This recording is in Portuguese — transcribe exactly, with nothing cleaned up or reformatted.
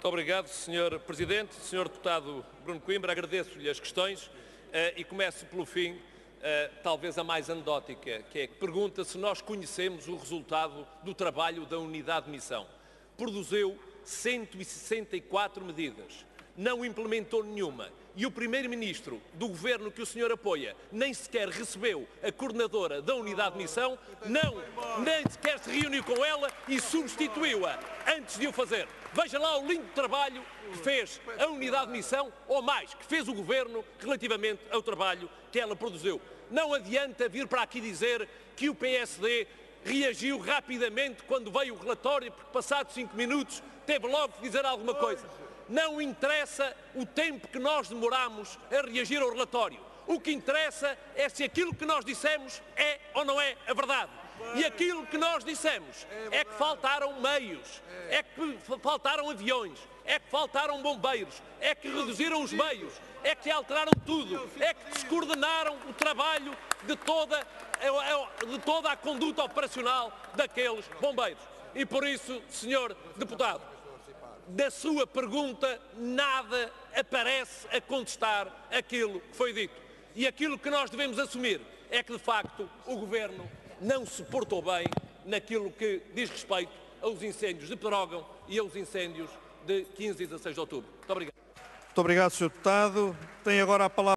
Muito obrigado, senhor Presidente. senhor Deputado Bruno Coimbra, agradeço-lhe as questões uh, e começo pelo fim, uh, talvez a mais anedótica, que é que pergunta se nós conhecemos o resultado do trabalho da unidade de missão. Produziu cento e sessenta e quatro medidas, não implementou nenhuma e o Primeiro-Ministro do Governo que o senhor apoia nem sequer recebeu a coordenadora da unidade de missão, não, nem sequer se reuniu com ela e substituiu-a antes de o fazer. Veja lá o lindo trabalho que fez a unidade de missão, ou mais, que fez o Governo relativamente ao trabalho que ela produziu. Não adianta vir para aqui dizer que o P S D reagiu rapidamente quando veio o relatório, porque passados cinco minutos teve logo que dizer alguma coisa. Não interessa o tempo que nós demoramos a reagir ao relatório. O que interessa é se aquilo que nós dissemos é ou não é a verdade. E aquilo que nós dissemos é que faltaram meios, é que faltaram aviões, é que faltaram bombeiros, é que reduziram os meios, é que alteraram tudo, é que descoordenaram o trabalho de toda, de toda a conduta operacional daqueles bombeiros. E por isso, senhor Deputado, da sua pergunta nada aparece a contestar aquilo que foi dito. E aquilo que nós devemos assumir é que, de facto, o Governo não se portou bem naquilo que diz respeito aos incêndios de Pedrógão e aos incêndios de quinze e dezasseis de outubro. Muito obrigado. Muito obrigado, senhor Deputado. Tem agora a palavra